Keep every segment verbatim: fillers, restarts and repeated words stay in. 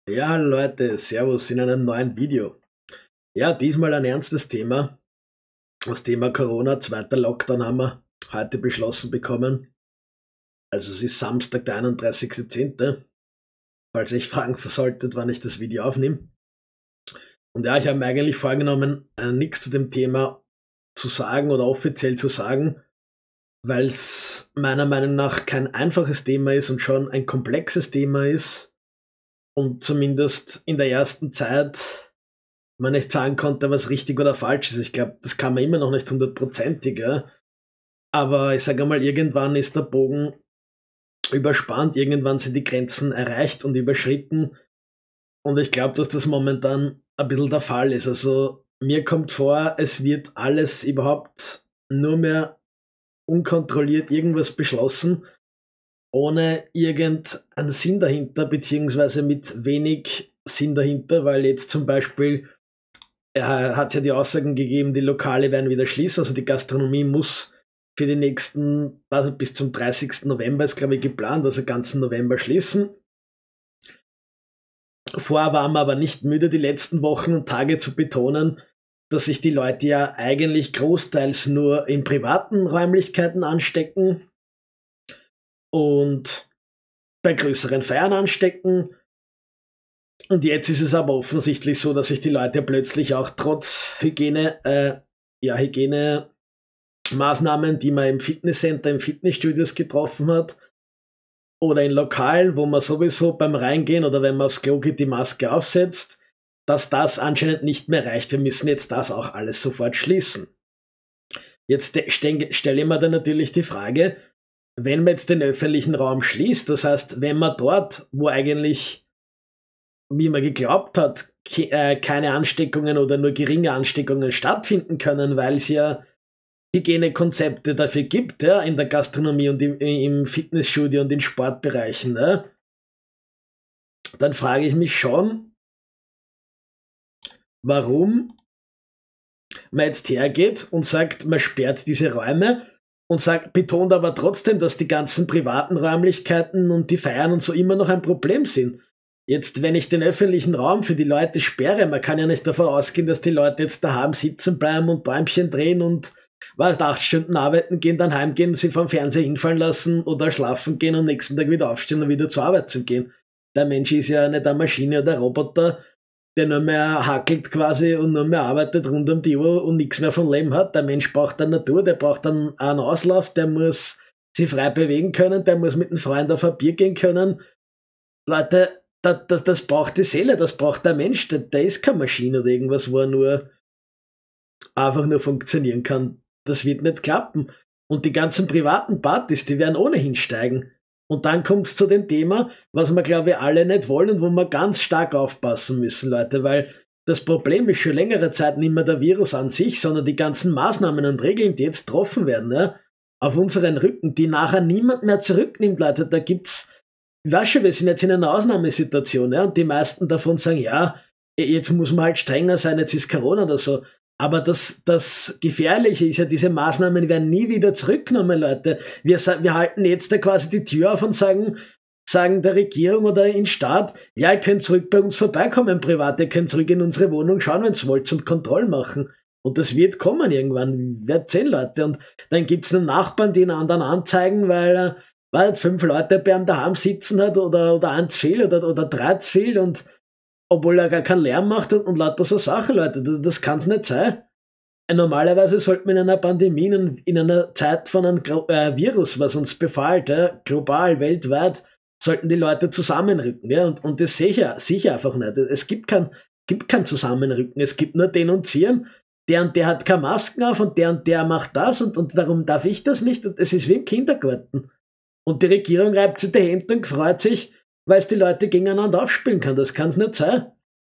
Ja, Leute, Servus in einem neuen Video. Ja, diesmal ein ernstes Thema. Das Thema Corona, zweiter Lockdown haben wir heute beschlossen bekommen. Also es ist Samstag, der einunddreißigste zehnte Falls ihr euch fragen solltet, wann ich das Video aufnehme. Und ja, ich habe mir eigentlich vorgenommen, äh, nichts zu dem Thema zu sagen oder offiziell zu sagen, weil es meiner Meinung nach kein einfaches Thema ist und schon ein komplexes Thema ist. Und zumindest in der ersten Zeit man nicht sagen konnte, was richtig oder falsch ist. Ich glaube, das kann man immer noch nicht hundertprozentig, ja. Aber ich sage mal, irgendwann ist der Bogen überspannt, irgendwann sind die Grenzen erreicht und überschritten. Und ich glaube, dass das momentan ein bisschen der Fall ist. Also mir kommt vor, es wird alles überhaupt nur mehr unkontrolliert irgendwas beschlossen, ohne irgendeinen Sinn dahinter, beziehungsweise mit wenig Sinn dahinter, weil jetzt zum Beispiel er hat ja die Aussagen gegeben, die Lokale werden wieder schließen, also die Gastronomie muss für die nächsten, also bis zum dreißigsten November ist glaube ich geplant, also ganzen November schließen. Vorher waren wir aber nicht müde, die letzten Wochen und Tage zu betonen, dass sich die Leute ja eigentlich großteils nur in privaten Räumlichkeiten anstecken und bei größeren Feiern anstecken. Und jetzt ist es aber offensichtlich so, dass sich die Leute plötzlich auch trotz Hygiene, äh, ja, Hygienemaßnahmen, die man im Fitnesscenter, im Fitnessstudios getroffen hat, oder in Lokalen, wo man sowieso beim Reingehen oder wenn man aufs Klo geht, die Maske aufsetzt, dass das anscheinend nicht mehr reicht. Wir müssen jetzt das auch alles sofort schließen. Jetzt stelle ich mir dann natürlich die Frage, wenn man jetzt den öffentlichen Raum schließt, das heißt, wenn man dort, wo eigentlich, wie man geglaubt hat, keine Ansteckungen oder nur geringe Ansteckungen stattfinden können, weil es ja Hygienekonzepte dafür gibt, ja, in der Gastronomie und im, im Fitnessstudio und in Sportbereichen, ja, dann frage ich mich schon, warum man jetzt hergeht und sagt, man sperrt diese Räume und sagt, betont aber trotzdem, dass die ganzen privaten Räumlichkeiten und die Feiern und so immer noch ein Problem sind. Jetzt, wenn ich den öffentlichen Raum für die Leute sperre, man kann ja nicht davon ausgehen, dass die Leute jetzt daheim sitzen bleiben und Däumchen drehen und was, acht Stunden arbeiten gehen, dann heimgehen, sie vom Fernseher hinfallen lassen oder schlafen gehen und nächsten Tag wieder aufstehen und wieder zur Arbeit zu gehen. Der Mensch ist ja nicht eine Maschine oder ein Roboter, der nur mehr hackelt quasi und nur mehr arbeitet rund um die Uhr und nichts mehr von Leben hat. Der Mensch braucht eine Natur, der braucht einen, einen Auslauf, der muss sich frei bewegen können, der muss mit einem Freund auf ein Bier gehen können. Leute, das, das, das braucht die Seele, das braucht der Mensch, der, der ist keine Maschine oder irgendwas, wo er nur einfach nur funktionieren kann. Das wird nicht klappen. Und die ganzen privaten Partys, die werden ohnehin steigen. Und dann kommt es zu dem Thema, was wir, glaube ich, alle nicht wollen und wo wir ganz stark aufpassen müssen, Leute, weil das Problem ist schon längere Zeit nicht mehr der Virus an sich, sondern die ganzen Maßnahmen und Regeln, die jetzt getroffen werden, ja, auf unseren Rücken, die nachher niemand mehr zurücknimmt, Leute. Da gibt's, ich weiß schon, wir sind jetzt in einer Ausnahmesituation, ja, und die meisten davon sagen, ja, jetzt muss man halt strenger sein, jetzt ist Corona oder so. Aber das, das Gefährliche ist ja, diese Maßnahmen werden nie wieder zurückgenommen, Leute. Wir, wir halten jetzt da quasi die Tür auf und sagen, sagen der Regierung oder in Staat, ja, ihr könnt zurück bei uns vorbeikommen, privat, ihr könnt zurück in unsere Wohnung schauen, wenn ihr wollt und Kontrollen machen. Und das wird kommen irgendwann, wird zehn Leute. Und dann gibt's einen Nachbarn, die einen anderen anzeigen, weil er, weil jetzt fünf Leute bei einem daheim sitzen hat oder, oder eins viel oder, oder drei zu viel und obwohl er gar keinen Lärm macht und, und lauter so Sachen, Leute, das, das kann's nicht sein. Normalerweise sollte man in einer Pandemie, in, in einer Zeit von einem äh, Virus, was uns befällt, ja, global, weltweit, sollten die Leute zusammenrücken, ja, und, und das sehe ich, sehe ich einfach nicht. Es gibt kein, gibt kein Zusammenrücken, es gibt nur denunzieren, der und der hat keine Masken auf und der und der macht das und, und warum darf ich das nicht? Und es ist wie im Kindergarten. Und die Regierung reibt sich die Hände und freut sich, weil es die Leute gegeneinander aufspielen kann. Das kann es nicht sein.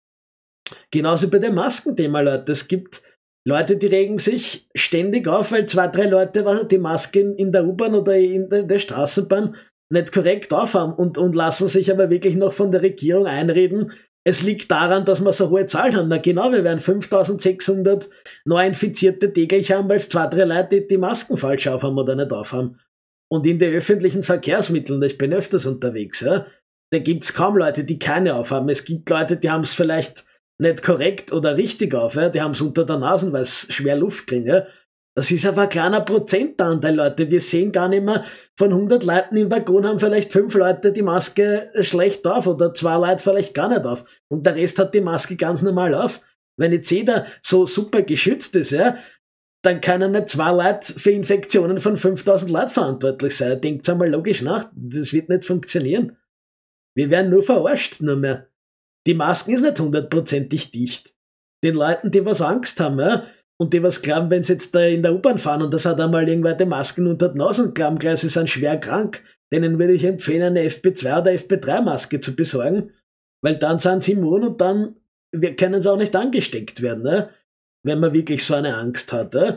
Genauso bei dem Maskenthema, Leute. Es gibt Leute, die regen sich ständig auf, weil zwei, drei Leute was, die Maske in, in der U-Bahn oder in der, der Straßenbahn nicht korrekt aufhaben und, und lassen sich aber wirklich noch von der Regierung einreden, es liegt daran, dass wir so hohe Zahlen haben. Na genau, wir werden fünftausendsechshundert Neuinfizierte täglich haben, weil es zwei, drei Leute die, die Masken falsch aufhaben oder nicht aufhaben. Und in den öffentlichen Verkehrsmitteln, ich bin öfters unterwegs, ja, da gibt's kaum Leute, die keine aufhaben. Es gibt Leute, die haben es vielleicht nicht korrekt oder richtig auf, ja? Die haben es unter der Nase, weil es schwer Luft kriegen. Ja? Das ist aber ein kleiner Prozentanteil, Leute. Wir sehen gar nicht mehr, von hundert Leuten im Waggon haben vielleicht fünf Leute die Maske schlecht auf oder zwei Leute vielleicht gar nicht auf. Und der Rest hat die Maske ganz normal auf. Wenn jetzt jeder so super geschützt ist, ja, dann können nicht zwei Leute für Infektionen von fünftausend Leuten verantwortlich sein. Denkt einmal logisch nach, das wird nicht funktionieren. Wir werden nur verarscht, nur mehr. Die Masken ist nicht hundertprozentig dicht. Den Leuten, die was Angst haben, ja, und die was glauben, wenn sie jetzt da in der U-Bahn fahren und das hat einmal irgendwer die Masken unter die Nase und glauben gleich, sie sind schwer krank, denen würde ich empfehlen, eine F P zwei oder F P drei Maske zu besorgen, weil dann sind sie immun und dann können sie auch nicht angesteckt werden, ne? Wenn man wirklich so eine Angst hat. Ne?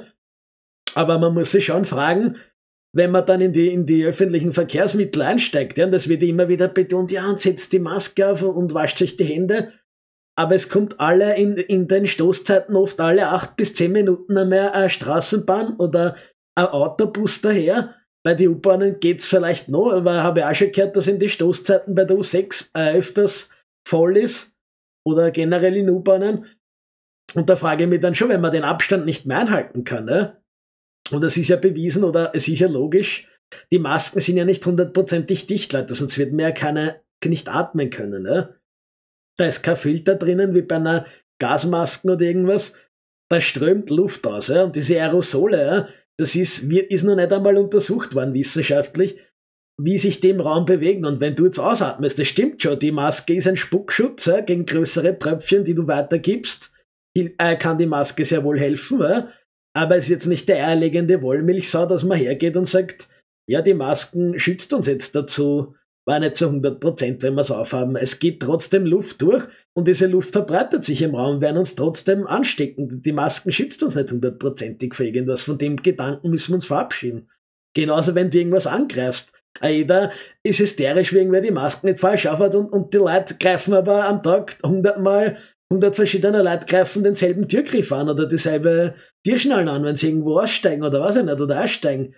Aber man muss sich schon fragen, wenn man dann in die, in die öffentlichen Verkehrsmittel einsteigt, ja, und das wird immer wieder betont, ja, und setzt die Maske auf und wascht sich die Hände, aber es kommt alle in, in den Stoßzeiten oft alle acht bis zehn Minuten einmal eine Straßenbahn oder ein Autobus daher. Bei den U-Bahnen geht's vielleicht noch, aber habe ich auch schon gehört, dass in die Stoßzeiten bei der U sechs äh, öfters voll ist oder generell in U-Bahnen. Und da frage ich mich dann schon, wenn man den Abstand nicht mehr einhalten kann, ne? Und es ist ja bewiesen oder es ist ja logisch, die Masken sind ja nicht hundertprozentig dicht, Leute, sonst wird man ja keine, nicht atmen können, ne? Da ist kein Filter drinnen, wie bei einer Gasmasken oder irgendwas. Da strömt Luft aus, ja? Und diese Aerosole, ja, das ist, wird, ist noch nicht einmal untersucht worden, wissenschaftlich, wie sich die im Raum bewegen. Und wenn du jetzt ausatmest, das stimmt schon, die Maske ist ein Spuckschutz, ja, gegen größere Tröpfchen, die du weitergibst, kann die Maske sehr wohl helfen, ja? Aber es ist jetzt nicht der eierlegende Wollmilchsau, dass man hergeht und sagt, ja, die Masken schützt uns jetzt dazu, war nicht zu hundert Prozent, wenn wir es aufhaben. Es geht trotzdem Luft durch und diese Luft verbreitet sich im Raum, werden uns trotzdem anstecken. Die Masken schützt uns nicht hundertprozentig für irgendwas. Von dem Gedanken müssen wir uns verabschieden. Genauso, wenn du irgendwas angreifst. Jeder ist hysterisch, wegen wer die Masken nicht falsch aufhat und, und die Leute greifen aber am Tag hundertmal, hundert verschiedene Leute greifen denselben Türgriff an oder dieselbe Türschnallen an, wenn sie irgendwo aussteigen oder was auch nicht, oder aussteigen.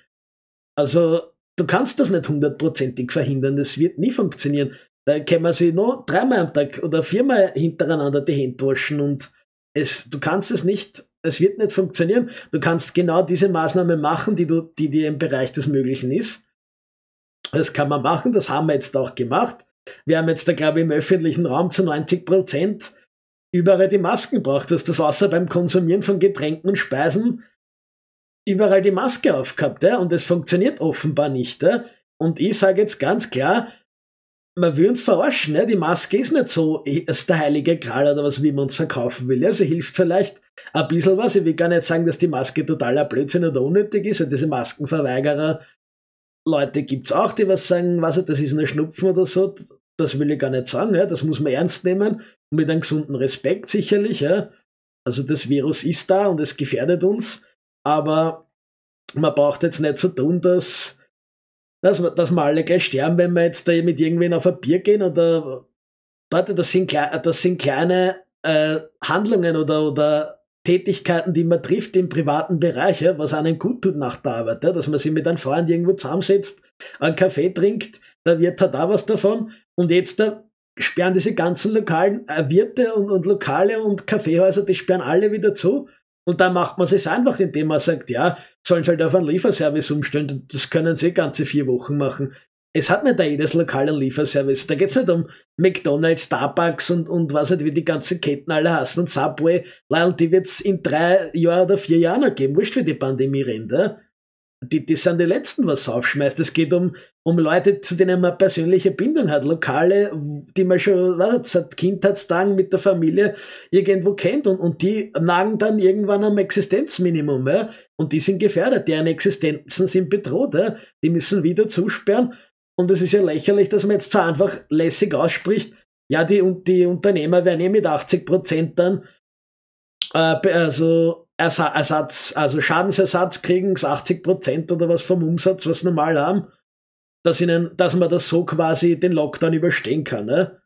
Also, du kannst das nicht hundertprozentig verhindern, das wird nie funktionieren. Da kann man sich noch dreimal am Tag oder viermal hintereinander die Hände waschen und es, du kannst es nicht, es wird nicht funktionieren. Du kannst genau diese Maßnahme machen, die du, die dir im Bereich des Möglichen ist. Das kann man machen, das haben wir jetzt auch gemacht. Wir haben jetzt da, glaube ich, im öffentlichen Raum zu neunzig Prozent überall die Masken braucht. Du hast das außer beim Konsumieren von Getränken und Speisen überall die Maske aufgehabt, ja? Und es funktioniert offenbar nicht. Ja? Und ich sage jetzt ganz klar, man will uns verarschen. Ja? Die Maske ist nicht so ist der heilige Gral oder was, wie man uns verkaufen will. Ja? Sie hilft vielleicht ein bisschen was. Ich will gar nicht sagen, dass die Maske totaler Blödsinn oder unnötig ist, weil diese Maskenverweigerer Leute gibt's auch, die was sagen, was, das ist nur Schnupfen oder so. Das will ich gar nicht sagen. Ja? Das muss man ernst nehmen. Mit einem gesunden Respekt sicherlich. Ja? Also das Virus ist da und es gefährdet uns. Aber man braucht jetzt nicht so tun, dass, dass, wir, dass wir alle gleich sterben, wenn wir jetzt da mit irgendwen auf ein Bier gehen oder warte, das sind, das sind kleine äh, Handlungen oder, oder Tätigkeiten, die man trifft im privaten Bereich, ja, was einem gut tut nach der Arbeit, ja, dass man sich mit einem Freund irgendwo zusammensetzt, einen Kaffee trinkt, der Wirt hat auch was davon und jetzt da sperren diese ganzen lokalen äh, Wirte und, und Lokale und Kaffeehäuser, die sperren alle wieder zu. Und dann macht man es einfach, indem man sagt, ja, sollen sie halt auf einen Lieferservice umstellen. Das können sie ganze vier Wochen machen. Es hat nicht jedes Lokal einen Lieferservice. Da geht es nicht um McDonald's, Starbucks und, und was halt, wie die ganzen Ketten alle heißen und Subway. Und die wird es in drei Jahren oder vier Jahren noch geben. Wurscht, wie die Pandemie rennt. Ja? Die, die sind die Letzten, was aufschmeißt. Es geht um, um Leute, zu denen man persönliche Bindung hat. Lokale, die man schon was, seit Kindheitstagen mit der Familie irgendwo kennt. Und, und die nagen dann irgendwann am Existenzminimum. Ja? Und die sind gefährdet. Deren Existenzen sind bedroht. Ja? Die müssen wieder zusperren. Und es ist ja lächerlich, dass man jetzt so einfach lässig ausspricht. Ja, die, die Unternehmer werden eh mit achtzig Prozent dann äh, also Ersatz, also Schadensersatz kriegen, achtzig Prozent oder was vom Umsatz, was normal haben, dass ihnen, dass man das so quasi den Lockdown überstehen kann. Ne?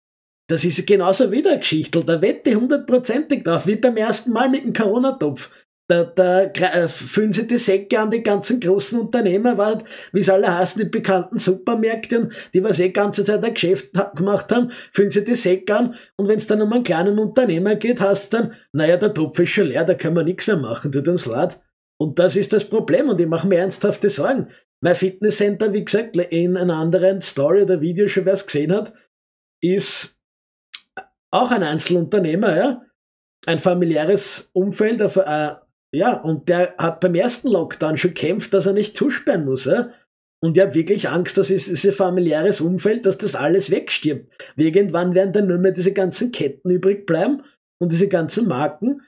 Das ist genauso wieder eine Geschichte. Da wette ich hundertprozentig drauf, wie beim ersten Mal mit dem Corona-Topf. Da, da äh, füllen sie die Säcke an die ganzen großen Unternehmer, wie es alle heißen, die bekannten Supermärkte, die was eh ganze Zeit ein Geschäft gemacht haben, füllen sie die Säcke an und wenn es dann um einen kleinen Unternehmer geht, heißt dann, naja, der Topf ist schon leer, da können wir nichts mehr machen, tut uns leid. Und das ist das Problem und ich mache mir ernsthafte Sorgen. Mein Fitnesscenter, wie gesagt, in einer anderen Story oder Video schon wer es gesehen hat, ist auch ein Einzelunternehmer, ja, ein familiäres Umfeld, äh, ja, und der hat beim ersten Lockdown schon gekämpft, dass er nicht zusperren muss, ja. Und ich habe wirklich Angst, dass es dieses familiäres Umfeld, dass das alles wegstirbt. Irgendwann werden dann nur mehr diese ganzen Ketten übrig bleiben und diese ganzen Marken.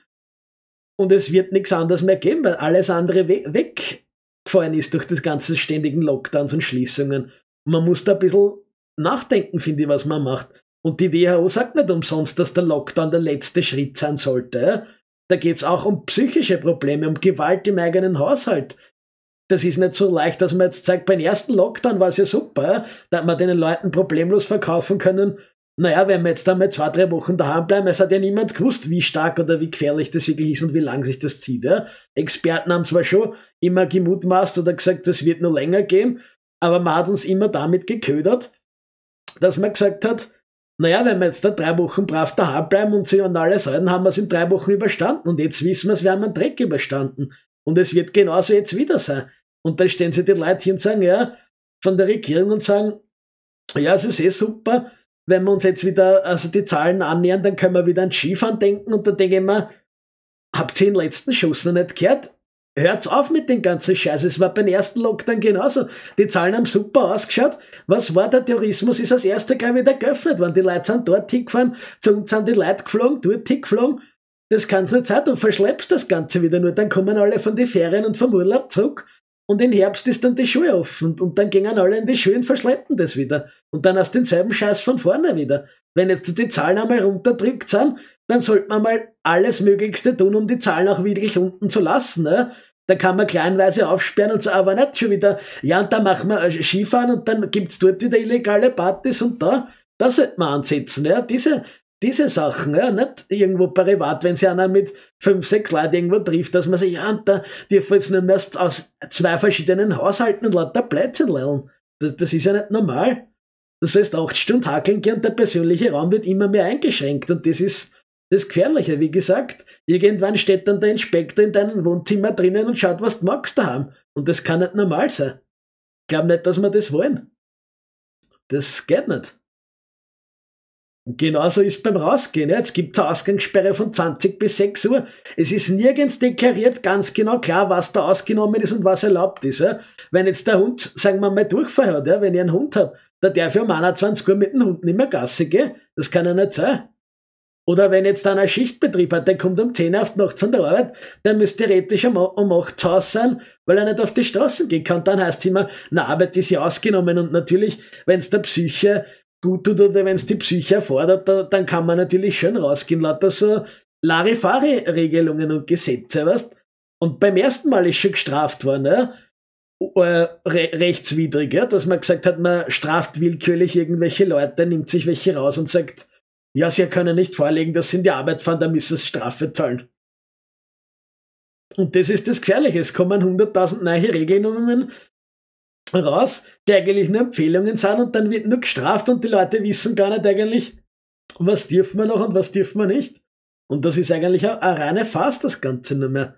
Und es wird nichts anderes mehr geben, weil alles andere we weggefallen ist durch das ganze ständigen Lockdowns und Schließungen. Und man muss da ein bisschen nachdenken, finde ich, was man macht. Und die W H O sagt nicht umsonst, dass der Lockdown der letzte Schritt sein sollte. Ja? Da geht's auch um psychische Probleme, um Gewalt im eigenen Haushalt. Das ist nicht so leicht, dass man jetzt zeigt, beim ersten Lockdown war es ja super, ja? Da hat man den Leuten problemlos verkaufen können. Naja, wenn wir jetzt einmal zwei, drei Wochen daheim bleiben, es hat ja niemand gewusst, wie stark oder wie gefährlich das wirklich ist und wie lang sich das zieht. Ja? Experten haben zwar schon immer gemutmaßt oder gesagt, das wird noch länger gehen, aber man hat uns immer damit geködert, dass man gesagt hat, naja, wenn wir jetzt da drei Wochen brav daheim bleiben und sie an alles halten, haben wir es in drei Wochen überstanden. Und jetzt wissen wir es, wir haben einen Dreck überstanden. Und es wird genauso jetzt wieder sein. Und dann stehen sie die Leute hin und sagen, ja, von der Regierung und sagen, ja, es ist eh super, wenn wir uns jetzt wieder, also die Zahlen annähern, dann können wir wieder an Skifahren denken. Und dann denke ich mir, habt ihr den letzten Schuss noch nicht gehört? Hört's auf mit dem ganzen Scheiß. Es war beim ersten Lockdown genauso. Die Zahlen haben super ausgeschaut. Was war? Der Tourismus ist als erster gleich wieder geöffnet worden. Die Leute sind dort hingefahren, zu uns sind die Leute geflogen, dort hingeflogen. Das kann's nicht sein. Du verschleppst das Ganze wieder nur. Dann kommen alle von den Ferien und vom Urlaub zurück. Und im Herbst ist dann die Schule offen. Und, und dann gingen alle in die Schule und verschleppen das wieder. Und dann hast du denselben Scheiß von vorne wieder. Wenn jetzt die Zahlen einmal runterdrückt sind, dann sollte man mal alles Möglichste tun, um die Zahlen auch wirklich unten zu lassen. Ne? Da kann man kleinweise aufsperren und so, aber nicht schon wieder, ja, und da machen wir Skifahren und dann gibt's dort wieder illegale Partys und da, da sollte man ansetzen. Ja? Diese, diese Sachen, ja, nicht irgendwo privat, wenn sich einer mit fünf, sechs Leuten irgendwo trifft, dass man sagt, ja, und da dürfen wir jetzt nur mehr aus zwei verschiedenen Haushalten und lauter Plätzchen lernen. Das, das ist ja nicht normal. Du sollst acht Stunden hakeln gehen und der persönliche Raum wird immer mehr eingeschränkt und das ist das Gefährliche. Wie gesagt, irgendwann steht dann der Inspektor in deinem Wohnzimmer drinnen und schaut, was du magst daheim. Und das kann nicht normal sein. Ich glaube nicht, dass wir das wollen. Das geht nicht. Und genauso ist beim Rausgehen. Ja. Jetzt gibt es eine Ausgangssperre von zwanzig bis sechs Uhr. Es ist nirgends deklariert ganz genau klar, was da ausgenommen ist und was erlaubt ist. Ja. Wenn jetzt der Hund, sagen wir mal, Durchfall hat, ja, wenn ich einen Hund habe, da darf ich um einundzwanzig Uhr mit dem Hund nicht mehr Gasse gehen. Das kann ja nicht sein. Oder wenn jetzt einer Schichtbetrieb hat, der kommt um zehn Uhr auf die Nacht von der Arbeit, der müsste theoretisch um, um acht zu Hause sein, weil er nicht auf die Straßen gehen kann. Dann heißt es immer, na, Arbeit ist ja ausgenommen. Und natürlich, wenn es der Psyche gut tut oder wenn es die Psyche erfordert, da, dann kann man natürlich schön rausgehen. Lauter so Larifari-Regelungen und Gesetze, weißt? Und beim ersten Mal ist schon gestraft worden, ja? Äh, re rechtswidrig, ja? Dass man gesagt hat, man straft willkürlich irgendwelche Leute, nimmt sich welche raus und sagt, ja, sie können nicht vorlegen, dass sie in die Arbeit fahren, da müssen sie Strafe zahlen. Und das ist das Gefährliche. Es kommen hunderttausend neue Regelungen raus, die eigentlich nur Empfehlungen sind und dann wird nur gestraft und die Leute wissen gar nicht eigentlich, was dürfen wir noch und was dürfen wir nicht. Und das ist eigentlich eine reine Farce, das Ganze nur mehr.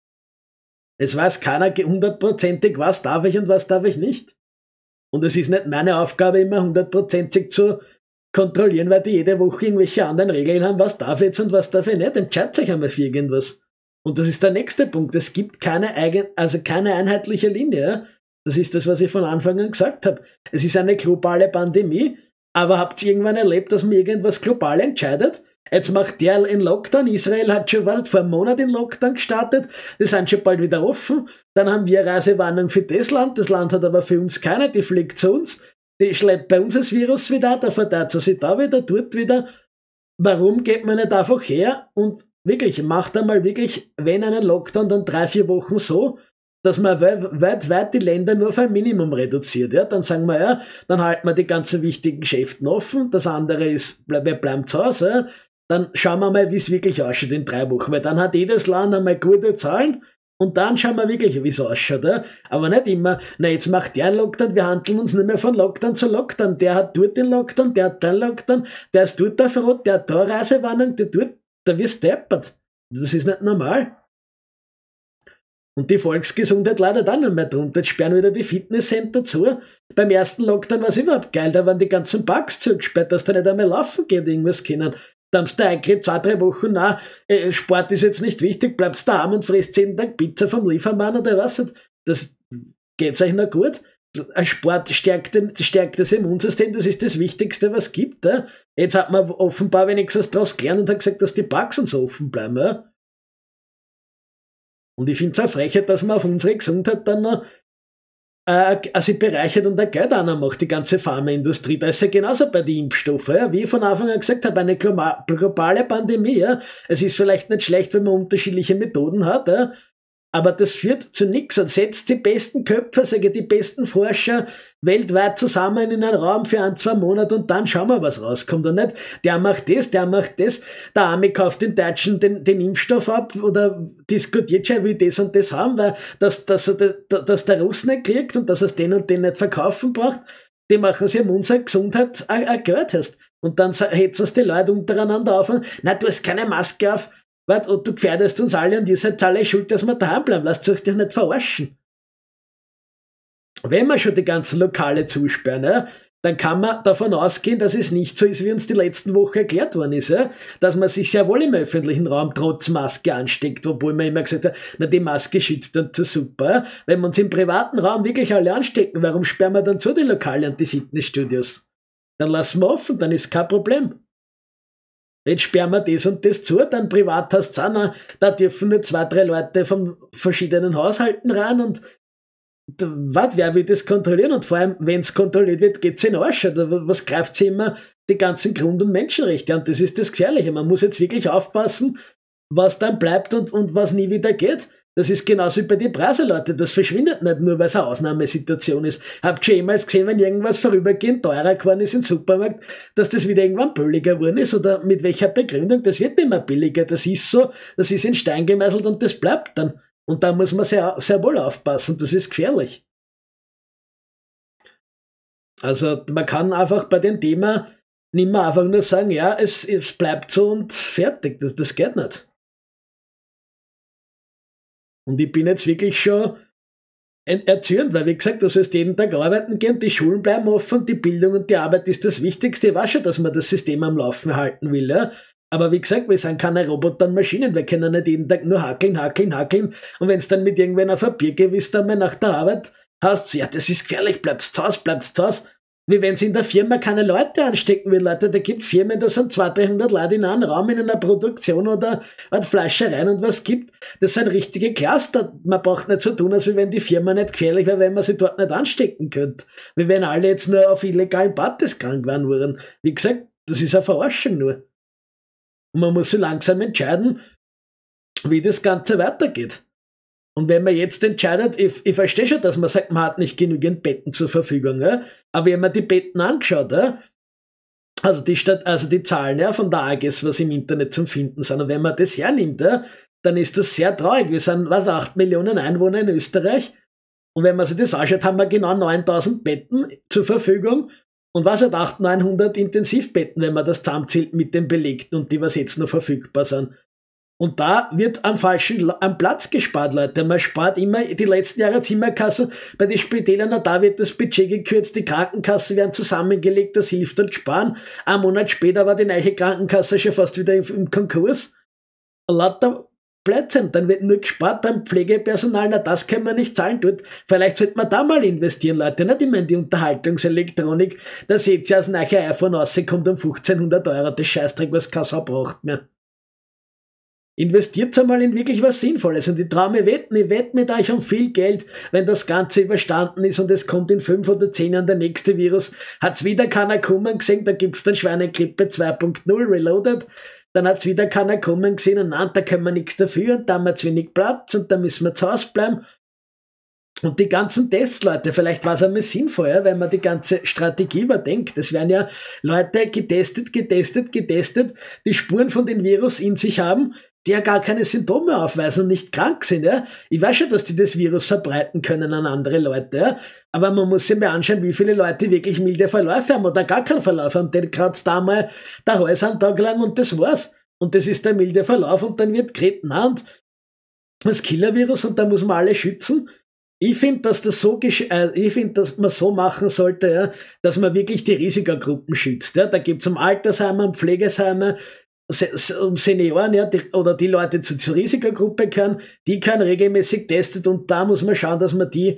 Es weiß keiner hundertprozentig, was darf ich und was darf ich nicht. Und es ist nicht meine Aufgabe, immer hundertprozentig zu kontrollieren, weil die jede Woche irgendwelche anderen Regeln haben, was darf ich jetzt und was darf ich nicht. Entscheidet euch einmal für irgendwas. Und das ist der nächste Punkt. Es gibt keine eigen, also keine einheitliche Linie. Ja? Das ist das, was ich von Anfang an gesagt habe. Es ist eine globale Pandemie, aber habt ihr irgendwann erlebt, dass man irgendwas global entscheidet? Jetzt macht der in Lockdown. Israel hat schon was, vor einem Monat in Lockdown gestartet. Die sind schon bald wieder offen. Dann haben wir Reisewarnung für das Land. Das Land hat aber für uns keine. Die fliegt zu uns. Die schleppt bei uns das Virus wieder, da verteilt sie sich da wieder, dort wieder. Warum geht man nicht einfach her und wirklich, macht einmal wirklich, wenn einen Lockdown, dann drei, vier Wochen so, dass man weit, weit die Länder nur auf ein Minimum reduziert. Ja? Dann sagen wir, ja, dann halten wir die ganzen wichtigen Geschäfte offen, das andere ist, wir bleiben zu Hause. Ja? dann schauen wir mal, wie es wirklich ausschaut in drei Wochen, weil dann hat jedes Land einmal gute Zahlen und dann schauen wir wirklich, wie es ausschaut. Ja? Aber nicht immer, na jetzt macht der einen Lockdown, wir handeln uns nicht mehr von Lockdown zu Lockdown, der hat dort den Lockdown, der hat den Lockdown, der ist dort auf Rot, der hat da Reisewarnung, der dort, da wirst deppert. Das ist nicht normal. Und die Volksgesundheit leidet auch nicht mehr drunter. Jetzt sperren wieder die Fitnesscenter zu. Beim ersten Lockdown war es überhaupt geil, da waren die ganzen Parks zugesperrt, dass da nicht einmal laufen geht, irgendwas können. Da haben sie da eingeredet, zwei, drei Wochen, na, äh, Sport ist jetzt nicht wichtig, bleibt daheim und frisst jeden Tag Pizza vom Liefermann oder was. Das geht's euch noch gut. Ein Sport stärkt, stärkt das Immunsystem, das ist das Wichtigste, was es gibt. Ja. Jetzt hat man offenbar wenigstens daraus gelernt und hat gesagt, dass die Parks und so offen bleiben. Ja. Und ich finde es auch frechheit, dass man auf unsere Gesundheit dann noch äh, also bereichert und ein Geld auch noch macht, die ganze Pharmaindustrie. Da ist ja genauso bei den Impfstoffen. Ja. Wie ich von Anfang an gesagt habe, eine globale Pandemie. Ja. Es ist vielleicht nicht schlecht, wenn man unterschiedliche Methoden hat, ja. Aber das führt zu nichts und setzt die besten Köpfe, sage ich, die besten Forscher weltweit zusammen in einen Raum für ein, zwei Monate und dann schauen wir, was rauskommt und nicht. Der macht das, der macht das, der Arme kauft den Deutschen den, den Impfstoff ab oder diskutiert schon, wie das und das haben, weil dass, dass, er, dass der Russ nicht kriegt und dass er es den und den nicht verkaufen braucht, die machen sie um unsere Gesundheit auch Geld hast. Und dann hetzen es die Leute untereinander auf und, nein, du hast keine Maske auf, und du gefährdest uns alle und ihr seid alle schuld, dass wir daheim bleiben. Lasst euch dich nicht verarschen. Wenn wir schon die ganzen Lokale zusperren, ja, dann kann man davon ausgehen, dass es nicht so ist, wie uns die letzten Wochen erklärt worden ist, ja, dass man sich sehr wohl im öffentlichen Raum trotz Maske ansteckt, obwohl man immer gesagt hat, na, die Maske schützt dann zu super. Ja. Wenn wir uns im privaten Raum wirklich alle anstecken, warum sperren wir dann zu die Lokale und die Fitnessstudios? Dann lassen wir offen, dann ist kein Problem. Jetzt sperren wir das und das zu, dann privat hast du auch noch, da dürfen nur zwei, drei Leute von verschiedenen Haushalten rein und was, wer will das kontrollieren? Und vor allem, wenn es kontrolliert wird, geht's in den Arsch. Was greift sie immer? Die ganzen Grund- und Menschenrechte. Und das ist das Gefährliche. Man muss jetzt wirklich aufpassen, was dann bleibt und, und was nie wieder geht. Das ist genauso wie bei den Preisen, Leute. Das verschwindet nicht nur, weil es eine Ausnahmesituation ist. Habt ihr jemals gesehen, wenn irgendwas vorübergehend teurer geworden ist im Supermarkt, dass das wieder irgendwann billiger geworden ist? Oder mit welcher Begründung? Das wird nicht mehr billiger. Das ist so, das ist in Stein gemeißelt und das bleibt dann. Und da muss man sehr, sehr wohl aufpassen. Das ist gefährlich. Also man kann einfach bei dem Thema nicht mehr einfach nur sagen, ja, es, es bleibt so und fertig. Das, das geht nicht. Und ich bin jetzt wirklich schon erzürnt, weil wie gesagt, du sollst jeden Tag arbeiten gehen, die Schulen bleiben offen, die Bildung und die Arbeit ist das Wichtigste. Ich weiß schon, dass man das System am Laufen halten will, ja. Aber wie gesagt, wir sind keine Roboter und Maschinen, wir können nicht jeden Tag nur hackeln, hackeln, hackeln. Und wenn es dann mit irgendwen auf ein Bier gewisst einmal nach der Arbeit hast, ja, das ist gefährlich, bleibst zu Hause, bleibst zu Hause. Wie wenn sie in der Firma keine Leute anstecken will, Leute, da gibt's Firmen, da sind zweihundert, dreihundert Leute in einem Raum in einer Produktion oder an Fleischereien und was gibt. Das sind richtige Cluster. Man braucht nicht so tun, als wenn die Firma nicht gefährlich wäre, wenn man sie dort nicht anstecken könnte. Wie wenn alle jetzt nur auf illegalen Partys krank werden würden. Wie gesagt, das ist eine Verarschung nur. Und man muss sich langsam entscheiden, wie das Ganze weitergeht. Und wenn man jetzt entscheidet, ich, ich verstehe schon, dass man sagt, man hat nicht genügend Betten zur Verfügung, ja? Aber wenn man die Betten anschaut, ja? also, die Stadt, also die Zahlen ja, von der A G S, was im Internet zum Finden sind, und wenn man das hernimmt, ja, dann ist das sehr traurig. Wir sind, was, acht Millionen Einwohner in Österreich und wenn man sich das anschaut, haben wir genau neuntausend Betten zur Verfügung und was hat achthundert, neunhundert Intensivbetten, wenn man das zusammenzählt mit den Belegten und die, was jetzt noch verfügbar sind. Und da wird am falschen am Platz gespart, Leute. Man spart immer, die letzten Jahre Zimmerkassen, bei den Spitälern, da wird das Budget gekürzt, die Krankenkassen werden zusammengelegt, das hilft und sparen. Ein Monat später war die neue Krankenkasse schon fast wieder im, im Konkurs. Lauter Blödsinn, dann wird nur gespart beim Pflegepersonal, na das können wir nicht zahlen dort. Vielleicht sollte man da mal investieren, Leute, nicht immer in die Unterhaltungselektronik. Da seht ihr, als neue iPhone rauskommt um fünfzehnhundert Euro, das Scheißdreck, was keine Sau braucht mehr. Investiert einmal in wirklich was Sinnvolles und ich traue mir wetten, ich wette mit euch um viel Geld, wenn das Ganze überstanden ist und es kommt in fünf oder zehn Jahren der nächste Virus, hat's wieder keiner kommen gesehen, da gibt's dann Schweinegrippe zwei Punkt null Reloaded, dann hat's wieder keiner kommen gesehen und nein, da können wir nichts dafür und da haben wir zu wenig Platz und da müssen wir zu Hause bleiben. Und die ganzen Tests, Leute, vielleicht war es einmal sinnvoll, ja, wenn man die ganze Strategie überdenkt. Es werden ja Leute getestet, getestet, getestet, die Spuren von dem Virus in sich haben, die ja gar keine Symptome aufweisen und nicht krank sind. Ja. Ich weiß schon, dass die das Virus verbreiten können an andere Leute, ja. Aber man muss sich mal anschauen, wie viele Leute wirklich milde Verläufe haben oder gar keinen Verlauf haben. Den kratzt da mal der Hals an Tag lang und das war's. Und das ist der milde Verlauf und dann wird geredet, na, und das Killer-Virus und da muss man alle schützen. Ich finde, dass das so, äh, ich finde, dass man so machen sollte, ja, dass man wirklich die Risikogruppen schützt. Ja. Da gibt's um Altersheime, um Pflegeheime, um Senioren, ja, die, oder die Leute, die zur Risikogruppe gehören, die können regelmäßig testet und da muss man schauen, dass man die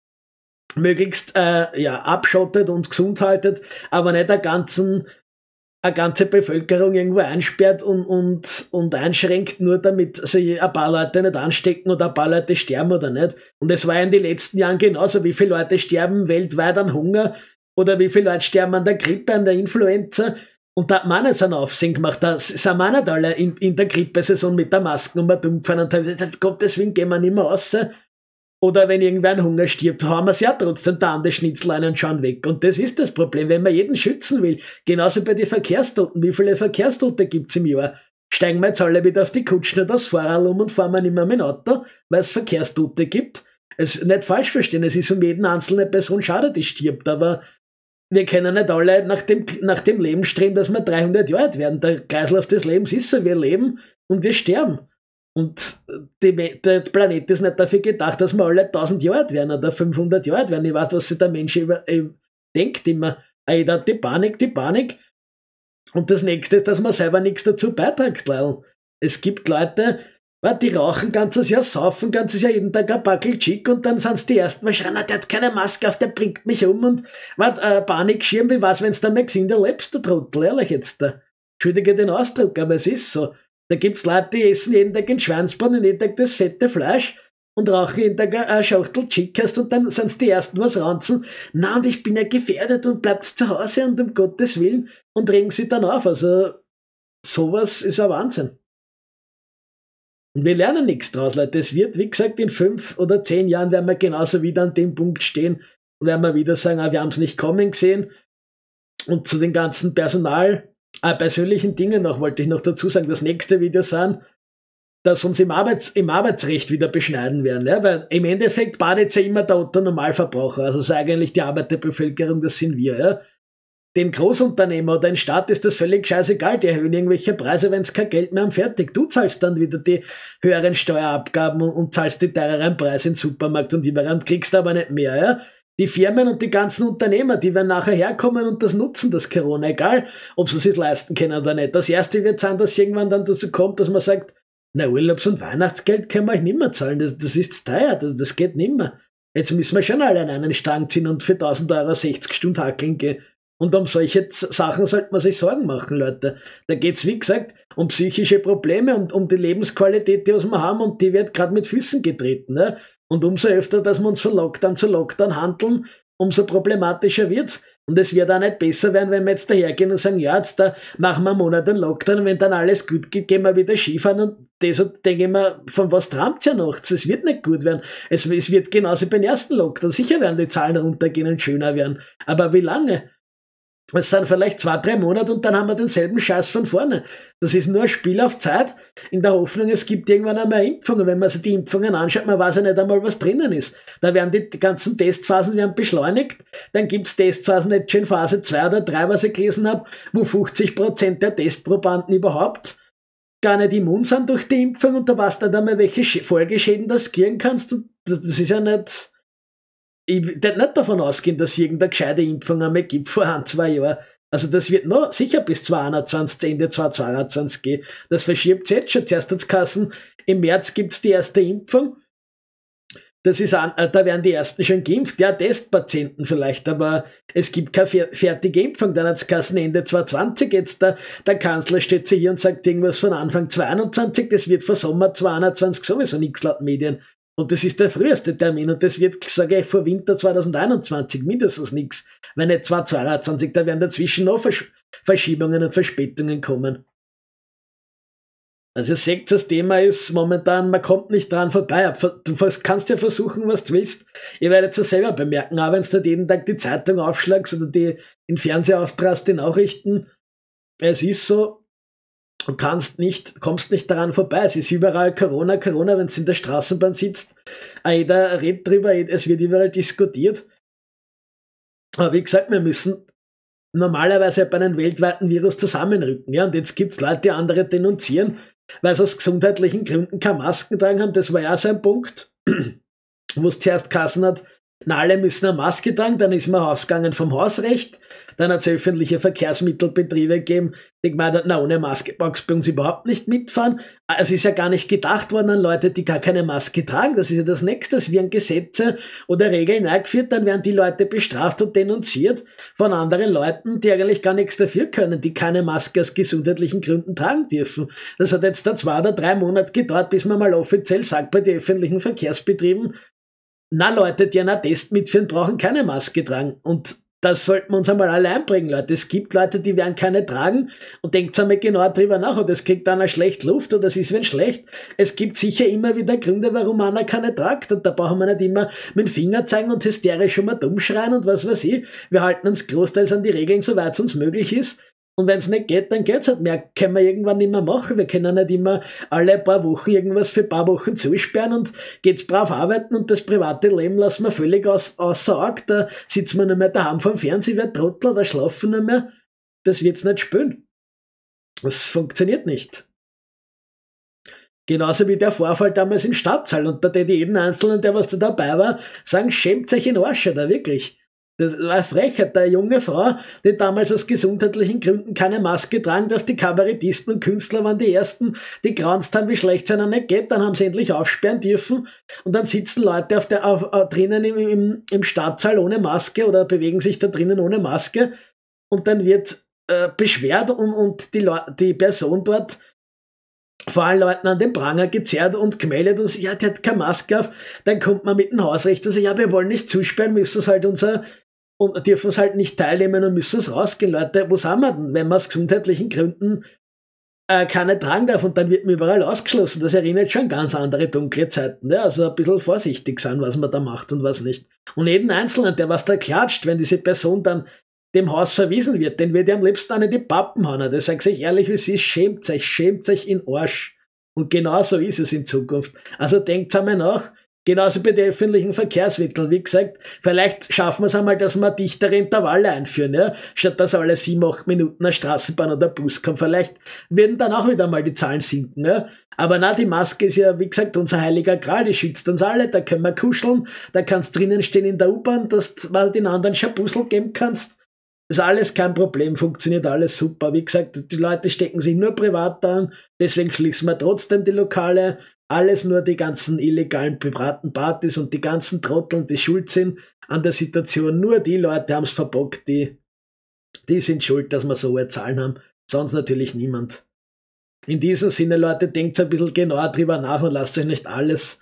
möglichst äh, ja, abschottet und gesund haltet, aber nicht der ganzen eine ganze Bevölkerung irgendwo einsperrt und, und, und einschränkt, nur damit sie ein paar Leute nicht anstecken oder ein paar Leute sterben oder nicht. Und es war in den letzten Jahren genauso, wie viele Leute sterben weltweit an Hunger oder wie viele Leute sterben an der Grippe, an der Influenza. Und da hat man nicht so einen Aufsehen gemacht. Da sind wir nicht alle in, in der Grippesaison mit der Maske um und umgefahren und haben gesagt, Gott, deswegen gehen wir nicht mehr raus. Oder wenn irgendwer an Hunger stirbt, haben wir es ja trotzdem da an die Schnitzel und schauen weg. Und das ist das Problem, wenn man jeden schützen will. Genauso bei den Verkehrstoten. Wie viele Verkehrstote gibt's im Jahr? Steigen wir jetzt alle wieder auf die Kutschen oder aufs Fahrrad um und fahren wir nicht mehr mit dem Auto, weil es Verkehrstote gibt? Es nicht falsch verstehen, es ist um jeden einzelne Person schade, die stirbt, aber wir kennen nicht alle nach dem, nach dem Leben streben, dass wir dreihundert Jahre alt werden. Der Kreislauf des Lebens ist so, wir leben und wir sterben. Und die, der Planet ist nicht dafür gedacht, dass wir alle tausend Jahre alt werden oder fünfhundert Jahre alt werden. Ich weiß, was sich der Mensch über, äh, denkt immer. Jeder hat die Panik, die Panik. Und das Nächste ist, dass man selber nichts dazu beiträgt, weil es gibt Leute, die rauchen ganzes Jahr, saufen ganzes Jahr, jeden Tag ein Backel Chick und dann sind's die Ersten, die schreien, der hat keine Maske auf, der bringt mich um und wat, äh, Panikschirm, wie was, wenn's da mal gesünder lebst, der Trottel, ehrlich jetzt. Da. Entschuldige den Ausdruck, aber es ist so. Da gibt's Leute, die essen jeden Tag ein Schweinsbraten und jeden Tag das fette Fleisch und rauchen jeden Tag eine Schachtel Chickast und dann sind's die Ersten, was ranzen. Na, und ich bin ja gefährdet und bleibt zu Hause und um Gottes Willen und regen sie dann auf. Also, sowas ist ein Wahnsinn. Und wir lernen nichts draus, Leute. Es wird, wie gesagt, in fünf oder zehn Jahren werden wir genauso wieder an dem Punkt stehen und werden wir wieder sagen, ah, wir haben's nicht kommen gesehen. Und zu den ganzen Personal Ah, persönlichen Dingen noch wollte ich noch dazu sagen, das nächste Video sein, dass uns im, Arbeits-, im Arbeitsrecht wieder beschneiden werden, ja? Weil im Endeffekt badet ja immer der Otto-Normalverbraucher, also ist eigentlich die Arbeiterbevölkerung, das sind wir. Ja? Den Großunternehmer oder den Staat ist das völlig scheißegal, die erhöhen irgendwelche Preise, wenn sie kein Geld mehr haben, fertig. Du zahlst dann wieder die höheren Steuerabgaben und, und zahlst die teureren Preise im Supermarkt und überall und kriegst aber nicht mehr. Ja? Die Firmen und die ganzen Unternehmer, die werden nachher herkommen und das nutzen, das Corona, egal, ob sie es sich leisten können oder nicht. Das Erste wird sein, dass irgendwann dann dazu kommt, dass man sagt, na, Urlaubs- und Weihnachtsgeld können wir euch nicht mehr zahlen, das, das ist teuer, das, das geht nicht mehr. Jetzt müssen wir schon alle an einen Strang ziehen und für tausend Euro sechzig Stunden hackeln gehen. Und um solche Sachen sollte man sich Sorgen machen, Leute. Da geht's, wie gesagt, um psychische Probleme und um die Lebensqualität, die was wir haben, und die wird gerade mit Füßen getreten. Ne? Und umso öfter, dass wir uns von Lockdown zu Lockdown handeln, umso problematischer wird's. Und es wird auch nicht besser werden, wenn wir jetzt dahergehen und sagen, ja, jetzt da machen wir einen Monat einen Lockdown und wenn dann alles gut geht, gehen wir wieder Skifahren und deshalb denke ich mir, von was traumt's ja nachts? Es wird nicht gut werden. Es, es wird genauso beim ersten Lockdown. Sicher werden die Zahlen runtergehen und schöner werden. Aber wie lange? Es sind vielleicht zwei, drei Monate und dann haben wir denselben Scheiß von vorne. Das ist nur ein Spiel auf Zeit, in der Hoffnung, es gibt irgendwann einmal Impfungen. Wenn man sich die Impfungen anschaut, man weiß ja nicht einmal, was drinnen ist. Da werden die ganzen Testphasen werden beschleunigt, dann gibt's Testphasen jetzt schon in Phase zwei oder drei, was ich gelesen habe, wo fünfzig Prozent der Testprobanden überhaupt gar nicht immun sind durch die Impfung und da weißt du nicht einmal, welche Folgeschäden das kriegen kannst. Das, das ist ja nicht... Ich würde nicht davon ausgehen, dass es irgendeine gescheite Impfung einmal gibt vor ein, zwei Jahren. Also das wird noch sicher bis zwanzig einundzwanzig, Ende zwanzig zweiundzwanzig gehen. Das verschiebt jetzt schon. Zuerst hat's geheißen, im März gibt's die erste Impfung. Das ist an, äh, da werden die ersten schon geimpft. Ja, Testpatienten vielleicht, aber es gibt keine fer fertige Impfung. Dann hat's geheißen Ende zwanzig zwanzig. Jetzt der, der Kanzler steht sich hier und sagt irgendwas von Anfang zwanzig einundzwanzig. Das wird vor Sommer zwanzig einundzwanzig sowieso nichts laut Medien. Und das ist der früheste Termin und das wird, sage ich, vor Winter zwanzig einundzwanzig mindestens nichts. Wenn nicht zwanzig zweiundzwanzig, da werden dazwischen noch Versch Verschiebungen und Verspätungen kommen. Also ihr seht, das Thema ist momentan, man kommt nicht dran vorbei. Du kannst ja versuchen, was du willst. Ihr werdet es ja selber bemerken, auch wenn du nicht jeden Tag die Zeitung aufschlagst oder die in Fernseher auftrast, die Nachrichten. Es ist so, du kannst nicht, kommst nicht daran vorbei. Es ist überall Corona, Corona, wenn du in der Straßenbahn sitzt. Jeder redet drüber, es wird überall diskutiert. Aber wie gesagt, wir müssen normalerweise bei einem weltweiten Virus zusammenrücken. Ja, und jetzt gibt's Leute, die andere denunzieren, weil sie aus gesundheitlichen Gründen keine Masken tragen haben. Das war ja so ein Punkt, wo es zuerst geheißen hat, na, alle müssen eine Maske tragen, dann ist man ausgegangen vom Hausrecht, dann hat es öffentliche Verkehrsmittelbetriebe gegeben, die gemeint hat, na, ohne Maske magst du bei uns überhaupt nicht mitfahren. Es ist ja gar nicht gedacht worden an Leute, die gar keine Maske tragen, das ist ja das Nächste, es werden Gesetze oder Regeln eingeführt, dann werden die Leute bestraft und denunziert von anderen Leuten, die eigentlich gar nichts dafür können, die keine Maske aus gesundheitlichen Gründen tragen dürfen. Das hat jetzt da zwei oder drei Monate gedauert, bis man mal offiziell sagt bei den öffentlichen Verkehrsbetrieben, na Leute, die einen Attest mitführen, brauchen keine Maske tragen. Und das sollten wir uns einmal alle einbringen, Leute. Es gibt Leute, die werden keine tragen und denkt einmal genau drüber nach und es kriegt einer schlecht Luft oder es ist wenn schlecht. Es gibt sicher immer wieder Gründe, warum einer keine tragt und da brauchen wir nicht immer mit dem Finger zeigen und hysterisch immer dumm schreien und was weiß ich. Wir halten uns großteils an die Regeln, soweit es uns möglich ist. Und wenn es nicht geht, dann geht's halt mehr. Können wir irgendwann nicht mehr machen. Wir können nicht immer alle paar Wochen irgendwas für ein paar Wochen zusperren und geht's brav arbeiten und das private Leben lassen wir völlig aus, außer Auge. Da sitzen wir nicht mehr daheim vom Fernseher, wir Trottel oder schlafen nicht mehr. Das wird's nicht spüren. Das funktioniert nicht. Genauso wie der Vorfall damals in Stadtsaal. Und da hätte jeden Einzelnen, der was da dabei war, sagen, schämt euch in Arsch, da wirklich. Das war eine Frechheit, der junge Frau, die damals aus gesundheitlichen Gründen keine Maske tragen darf. Die Kabarettisten und Künstler waren die Ersten, die geranzt haben, wie schlecht es einer nicht geht. Dann haben sie endlich aufsperren dürfen. Und dann sitzen Leute auf der, auf, auf, drinnen im, im, im Stadtsaal ohne Maske oder bewegen sich da drinnen ohne Maske. Und dann wird äh, beschwert und, und die, Le die Person dort vor allen Leuten an den Pranger gezerrt und gemeldet und sagt, ja, die hat keine Maske auf. Dann kommt man mit dem Hausrecht und sagt, ja, wir wollen nicht zusperren, müssen es halt unser und dürfen es halt nicht teilnehmen und müssen es rausgehen, Leute. Wo sind wir denn, wenn man aus gesundheitlichen Gründen äh, keine tragen darf und dann wird man überall ausgeschlossen? Das erinnert schon an ganz andere dunkle Zeiten. Ja? Also ein bisschen vorsichtig sein, was man da macht und was nicht. Und jeden Einzelnen, der was da klatscht, wenn diese Person dann dem Haus verwiesen wird, den wird ihr am liebsten an die Pappen hauen. Das sage ich ehrlich, wie es ist, schämt euch, schämt euch in Arsch. Und genau so ist es in Zukunft. Also denkt einmal nach, genauso bei den öffentlichen Verkehrsmitteln. Wie gesagt, vielleicht schaffen wir es einmal, dass wir dichtere Intervalle einführen, ja, statt dass alle sieben, acht Minuten eine Straßenbahn oder Bus kommt. Vielleicht würden dann auch wieder mal die Zahlen sinken, ja. Aber na, die Maske ist ja, wie gesagt, unser heiliger Gral, die schützt uns alle, da können wir kuscheln, da kannst drinnen stehen in der U-Bahn, dass du den anderen Schabusel geben kannst. Das ist alles kein Problem, funktioniert alles super. Wie gesagt, die Leute stecken sich nur privat an, deswegen schließen wir trotzdem die Lokale. Alles nur die ganzen illegalen privaten Partys und die ganzen Trotteln, die schuld sind an der Situation. Nur die Leute haben es verbockt, die, die sind schuld, dass wir so hohe Zahlen haben. Sonst natürlich niemand. In diesem Sinne, Leute, denkt ein bisschen genauer drüber nach und lasst euch nicht alles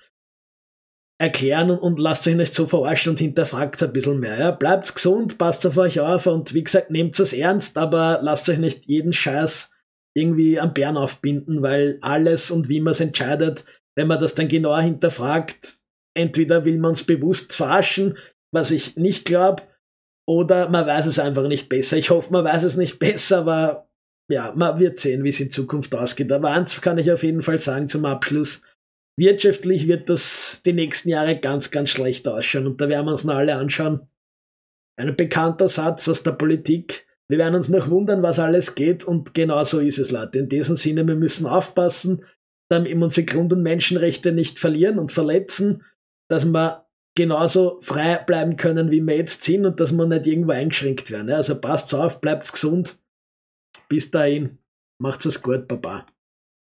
erklären und, und lasst euch nicht so verarschen und hinterfragt ein bisschen mehr. Ja, bleibt gesund, passt auf euch auf und wie gesagt, nehmt es ernst, aber lasst euch nicht jeden Scheiß irgendwie am Bären aufbinden, weil alles und wie man es entscheidet, wenn man das dann genauer hinterfragt, entweder will man es bewusst verarschen, was ich nicht glaube, oder man weiß es einfach nicht besser. Ich hoffe, man weiß es nicht besser, aber ja, man wird sehen, wie es in Zukunft ausgeht. Aber eins kann ich auf jeden Fall sagen zum Abschluss, wirtschaftlich wird das die nächsten Jahre ganz, ganz schlecht ausschauen und da werden wir uns noch alle anschauen. Ein bekannter Satz aus der Politik, wir werden uns noch wundern, was alles geht und genau so ist es, Leute. In diesem Sinne, wir müssen aufpassen, damit wir unsere Grund- und Menschenrechte nicht verlieren und verletzen, dass wir genauso frei bleiben können, wie wir jetzt sind und dass wir nicht irgendwo eingeschränkt werden. Also passt auf, bleibt gesund. Bis dahin, macht's es gut, Baba.